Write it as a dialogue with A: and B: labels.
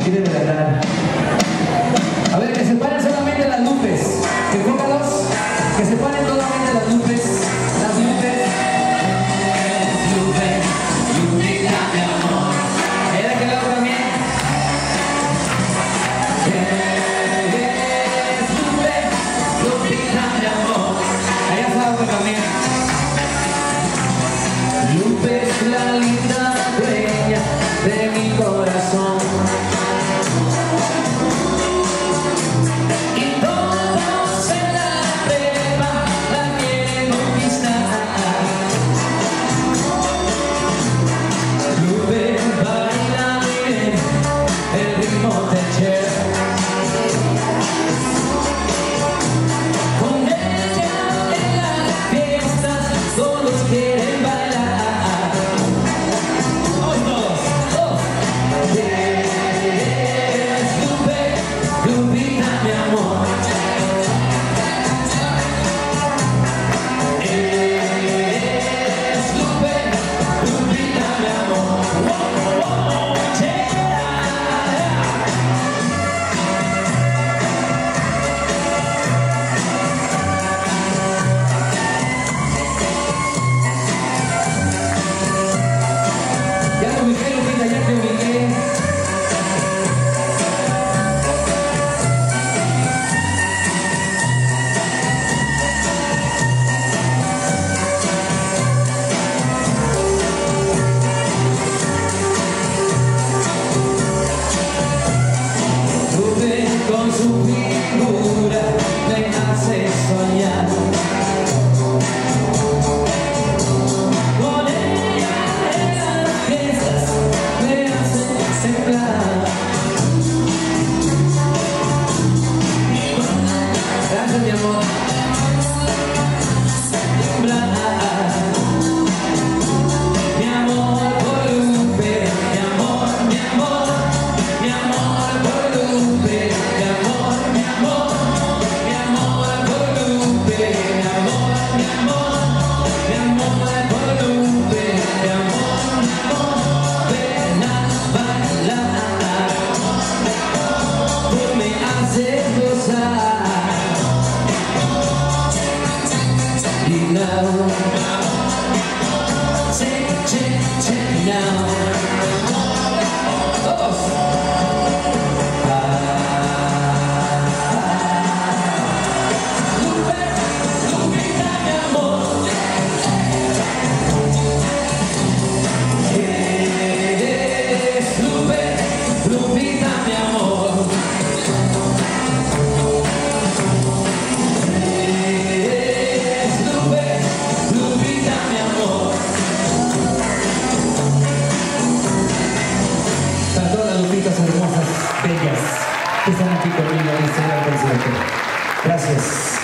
A: Quiere delatar. A ver, que se paren solamente las lupes. Enfócalos. Que se paren solamente las lupes. Las lupes. Lupita, mi amor. Era que luego también. Lupita, mi amor. Allá está también. Lupe es la linda dueña de mi corazón. Y todos en la prepa la quieren conquistar. Lupe baila muy bien el ritmo del Cher. Con ella en las fiestas todos quieren bailar. Vamos todos. Eres Lupe, Lupita, mi amor. Eres Lupe, Lupita, mi amor. Ya te ubiqué, Lupita, ya te ubiqué. Lupe con su figura me hace soñar. Con ella en las fiestas me hace sembrar. Gracias, mi amor. Sembrar. Mi amor por Lupe, mi amor, mi amor. Mi amor por Lupe, mi amor, mi amor. Mi amor por Lupe, mi amor, mi amor. Mi amor por Lupe, mi amor, mi amor. Ven a bailar, tú me haces gozar. Y now, check now. Todos. Lupe, Lupita, mi amor. Eres Lupe, Lupita, mi amor. Eres Lupe, Lupita, mi amor. Para todas las lupitas hermosas, bellas, que están aquí conmigo en este gran concierto. Gracias.